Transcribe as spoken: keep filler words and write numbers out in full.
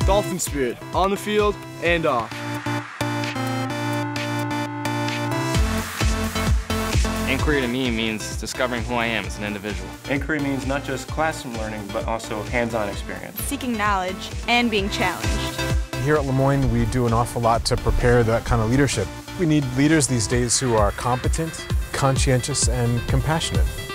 Dolphin Spirit, on the field and off. Inquiry to me means discovering who I am as an individual. Inquiry means not just classroom learning, but also hands-on experience. Seeking knowledge and being challenged. Here at Le Moyne, we do an awful lot to prepare that kind of leadership. We need leaders these days who are competent, conscientious, and compassionate.